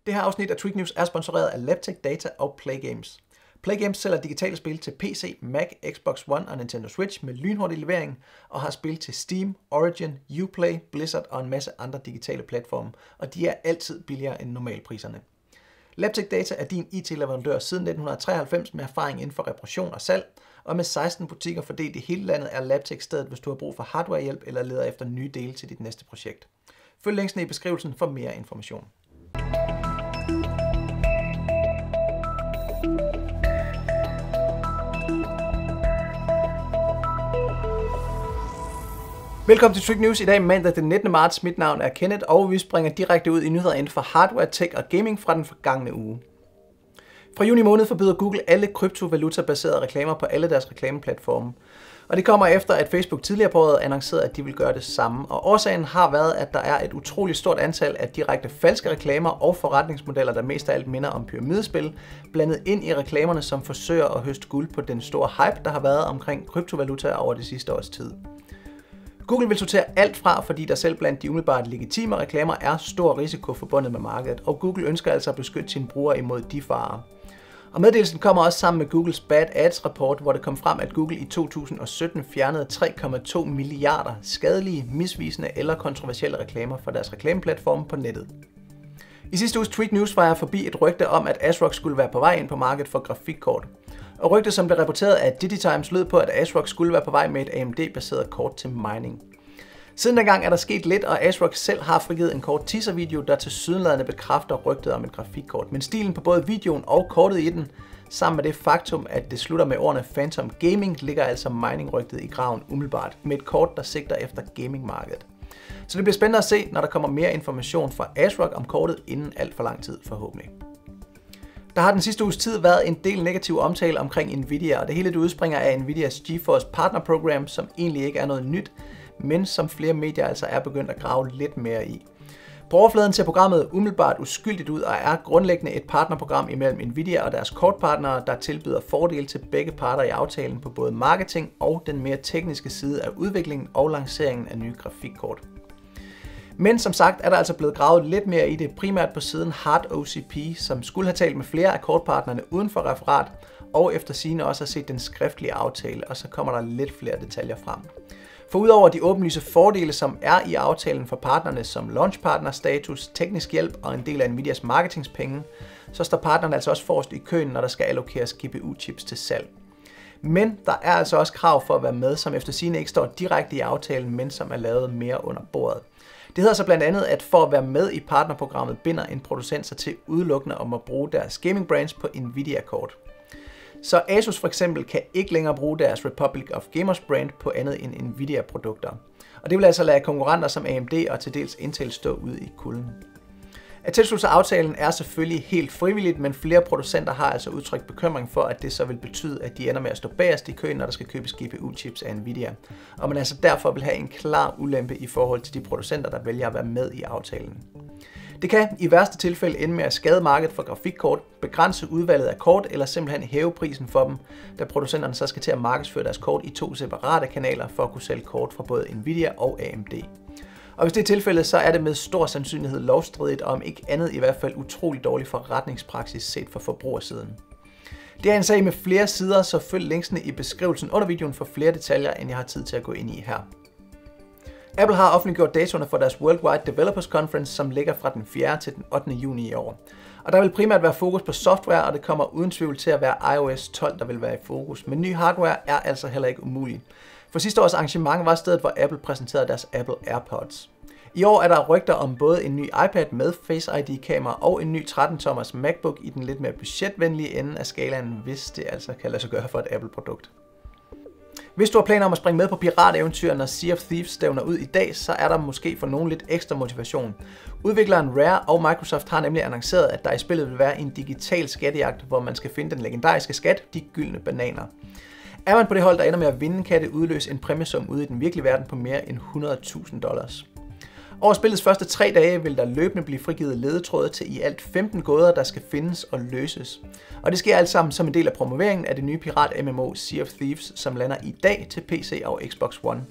Det her afsnit af Tweak News er sponsoreret af Laptech Data og Playgames. Playgames sælger digitale spil til PC, Mac, Xbox One og Nintendo Switch med lynhurtig levering og har spil til Steam, Origin, Uplay, Blizzard og en masse andre digitale platforme, og de er altid billigere end normalpriserne. Laptech Data er din IT-leverandør siden 1993 med erfaring inden for reparation og salg, og med 16 butikker fordelt i hele landet er Laptech stedet, hvis du har brug for hardwarehjælp eller leder efter nye dele til dit næste projekt. Følg linksene i beskrivelsen for mere information. Velkommen til Tweak News. I dag mandag den 19. marts. Mit navn er Kenneth, og vi springer direkte ud i nyheder inden for hardware, tech og gaming fra den forgangne uge. Fra juni måned forbyder Google alle kryptovaluta-baserede reklamer på alle deres reklameplatforme. Og det kommer efter, at Facebook tidligere på året annoncerede, at de vil gøre det samme. Og årsagen har været, at der er et utroligt stort antal af direkte falske reklamer og forretningsmodeller, der mest af alt minder om pyramidespil, blandet ind i reklamerne, som forsøger at høste guld på den store hype, der har været omkring kryptovaluta over det sidste års tid. Google vil sortere alt fra, fordi der selv blandt de umiddelbart legitime reklamer er stor risiko forbundet med markedet, og Google ønsker altså at beskytte sine brugere imod de farer. Og meddelelsen kommer også sammen med Googles Bad Ads rapport, hvor det kom frem, at Google i 2017 fjernede 3,2 milliarder skadelige, misvisende eller kontroversielle reklamer fra deres reklameplatforme på nettet. I sidste uges Tweak News var jeg forbi et rygte om, at ASRock skulle være på vej ind på markedet for grafikkort. Og rygtet, som blev rapporteret af DigiTimes, lød på, at ASRock skulle være på vej med et AMD-baseret kort til mining. Siden dengang er der sket lidt, og ASRock selv har frigivet en kort teaser-video, der tilsyneladende bekræfter rygtet om et grafikkort. Men stilen på både videoen og kortet i den, sammen med det faktum, at det slutter med ordene Phantom Gaming, ligger altså mining-rygtet i graven umiddelbart, med et kort, der sigter efter gamingmarkedet. Så det bliver spændende at se, når der kommer mere information fra ASRock om kortet inden alt for lang tid forhåbentlig. Der har den sidste uges tid været en del negativ omtale omkring Nvidia, og det hele det udspringer af Nvidias GeForce Partner Program, som egentlig ikke er noget nyt, men som flere medier altså er begyndt at grave lidt mere i. På overfladen ser programmet umiddelbart uskyldigt ud og er grundlæggende et partnerprogram imellem Nvidia og deres kortpartnere, der tilbyder fordele til begge parter i aftalen på både marketing og den mere tekniske side af udviklingen og lanceringen af nye grafikkort. Men som sagt er der altså blevet gravet lidt mere i det, primært på siden HardOCP, som skulle have talt med flere af kortpartnerne uden for referat, og efter sigende også har set den skriftlige aftale, og så kommer der lidt flere detaljer frem. For udover de åbenlyse fordele, som er i aftalen for partnerne som launchpartner-status, teknisk hjælp og en del af Nvidias marketingspenge, så står partnerne altså også forrest i køen, når der skal allokeres GPU-chips til salg. Men der er altså også krav for at være med, som efter sigende ikke står direkte i aftalen, men som er lavet mere under bordet. Det hedder så blandt andet, at for at være med i partnerprogrammet binder en producent sig til udelukkende om at bruge deres gaming brands på Nvidia-kort. Så Asus for eksempel kan ikke længere bruge deres Republic of Gamers brand på andet end Nvidia-produkter. Og det vil altså lade konkurrenter som AMD og til dels Intel stå ude i kulden. At tilslutte sig aftalen er selvfølgelig helt frivilligt, men flere producenter har altså udtrykt bekymring for, at det så vil betyde, at de ender med at stå bagerst i køen, når der skal købes GPU-chips af Nvidia. Og man altså derfor vil have en klar ulempe i forhold til de producenter, der vælger at være med i aftalen. Det kan i værste tilfælde ende med at skade markedet for grafikkort, begrænse udvalget af kort eller simpelthen hæve prisen for dem, da producenterne så skal til at markedsføre deres kort i 2 separate kanaler for at kunne sælge kort fra både Nvidia og AMD. Og hvis det er tilfældet, så er det med stor sandsynlighed lovstridigt, og om ikke andet i hvert fald utrolig dårlig forretningspraksis set fra forbrugersiden. Det er en sag med flere sider, så følg linksene i beskrivelsen under videoen for flere detaljer, end jeg har tid til at gå ind i her. Apple har offentliggjort datoerne for deres Worldwide Developers Conference, som ligger fra den 4. til den 8. juni i år. Og der vil primært være fokus på software, og det kommer uden tvivl til at være iOS 12, der vil være i fokus. Men ny hardware er altså heller ikke umuligt. For sidste års arrangement var stedet, hvor Apple præsenterede deres Apple AirPods. I år er der rygter om både en ny iPad med Face ID-kamera og en ny 13-tommers MacBook i den lidt mere budgetvenlige ende af skalaen, hvis det altså kan lade sig gøre for et Apple-produkt. Hvis du har planer om at springe med på pirateventyr, når Sea of Thieves stævner ud i dag, så er der måske for nogen lidt ekstra motivation. Udvikleren Rare og Microsoft har nemlig annonceret, at der i spillet vil være en digital skattejagt, hvor man skal finde den legendariske skat, de gyldne bananer. Er man på det hold, der ender med at vinde, kan det udløse en præmiesum ude i den virkelige verden på mere end $100.000. Over spillets første 3 dage vil der løbende blive frigivet ledetråde til i alt 15 gåder, der skal findes og løses. Og det sker alt sammen som en del af promoveringen af det nye pirat-MMO Sea of Thieves, som lander i dag til PC og Xbox One.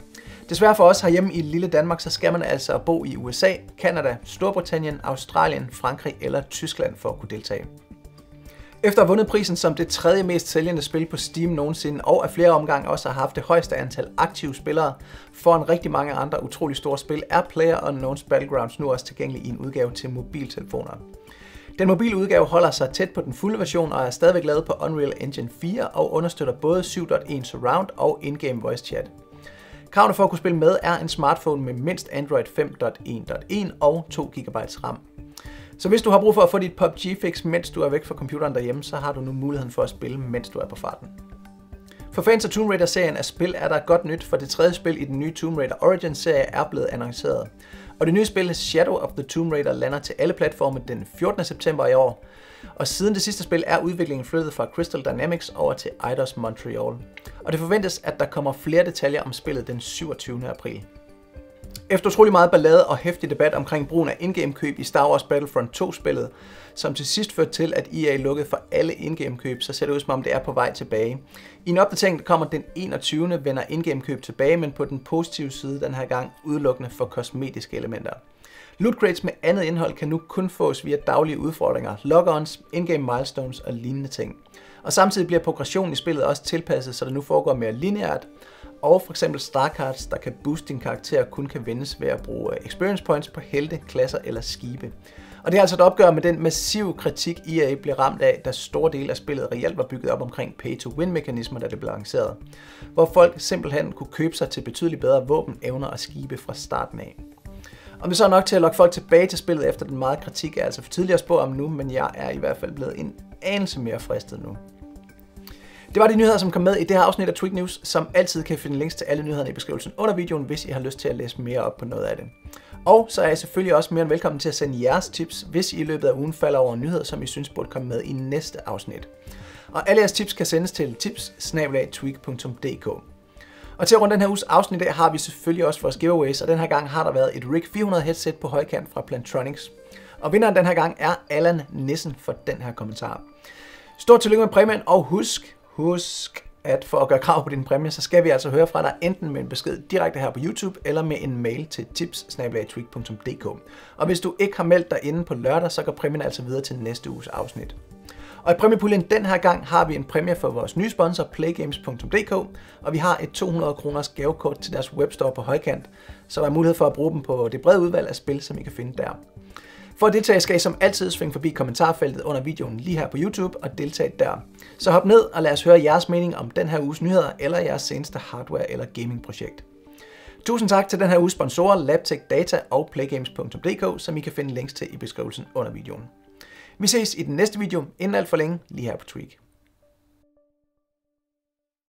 Desværre for os herhjemme i lille Danmark, så skal man altså bo i USA, Canada, Storbritannien, Australien, Frankrig eller Tyskland for at kunne deltage. Efter at have vundet prisen som det tredje mest sælgende spil på Steam nogensinde, og af flere omgange også har haft det højeste antal aktive spillere foran rigtig mange andre utrolig store spil, er PlayerUnknown's Battlegrounds nu også tilgængelig i en udgave til mobiltelefoner. Den mobile udgave holder sig tæt på den fulde version og er stadigvæk lavet på Unreal Engine 4 og understøtter både 7.1 Surround og in-game voice chat. Kravene for at kunne spille med er en smartphone med mindst Android 5.1.1 og 2 GB RAM. Så hvis du har brug for at få dit PUBG-fix, mens du er væk fra computeren derhjemme, så har du nu muligheden for at spille, mens du er på farten. For fans af Tomb Raider-serien af spil er der godt nyt, for det tredje spil i den nye Tomb Raider Origins-serie er blevet annonceret. Og det nye spil Shadow of the Tomb Raider lander til alle platforme den 14. september i år. Og siden det sidste spil er udviklingen flyttet fra Crystal Dynamics over til Eidos Montreal. Og det forventes, at der kommer flere detaljer om spillet den 27. april. Efter utrolig meget ballade og heftig debat omkring brugen af in-game køb i Star Wars Battlefront 2-spillet, som til sidst førte til, at EA lukkede for alle in-game køb, så ser det ud som om det er på vej tilbage. I en opdatering, der kommer den 21. vender in-game køb tilbage, men på den positive side den her gang udelukkende for kosmetiske elementer. Loot crates med andet indhold kan nu kun fås via daglige udfordringer, log-ons, in-game milestones og lignende ting. Og samtidig bliver progressionen i spillet også tilpasset, så det nu foregår mere lineært, og for eksempel star cards, der kan booste din karakter, kun kan vendes ved at bruge experience points på helte, klasser eller skibe. Og det er altså et opgør med den massive kritik, EA blev ramt af, da store dele af spillet reelt var bygget op omkring pay-to-win-mekanismer, da det blev lanceret, hvor folk simpelthen kunne købe sig til betydeligt bedre våben, evner og skibe fra starten af. Om det så er nok til at lokke folk tilbage til spillet efter den meget kritik, er altså for tidligt at spå om nu, men jeg er i hvert fald blevet en anelse mere fristet nu. Det var de nyheder, som kom med i det her afsnit af Tweak News. Som altid kan I finde links til alle nyhederne i beskrivelsen under videoen, hvis I har lyst til at læse mere op på noget af det. Og så er I selvfølgelig også mere end velkommen til at sende jeres tips, hvis I i løbet af ugen falder over nyheder, som I synes burde komme med i næste afsnit. Og alle jeres tips kan sendes til tips@tweak.dk. Og til at runde den her uges afsnit af har vi selvfølgelig også vores giveaways, og den her gang har der været et RIG 400 headset på højkant fra Plantronics. Og vinderen den her gang er Allan Nissen for den her kommentar. Stort tillykke med præmien, og husk, at for at gøre krav på din præmie, så skal vi altså høre fra dig enten med en besked direkte her på YouTube, eller med en mail til tips@tweak.dk. Og hvis du ikke har meldt dig inde på lørdag, så går præmien altså videre til næste uges afsnit. Og i præmiepuljen den her gang har vi en præmie for vores nye sponsor, playgames.dk, og vi har et 200 kroners gavekort til deres webstore på højkant, så der er mulighed for at bruge dem på det brede udvalg af spil, som I kan finde der. For at deltage skal I som altid svinge forbi kommentarfeltet under videoen lige her på YouTube og deltage der. Så hop ned og lad os høre jeres mening om den her uges nyheder eller jeres seneste hardware- eller gaming-projekt. Tusind tak til den her uges sponsorer Labtech Data og playgames.dk, som I kan finde links til i beskrivelsen under videoen. Vi ses i den næste video, inden alt for længe, lige her på Tweak.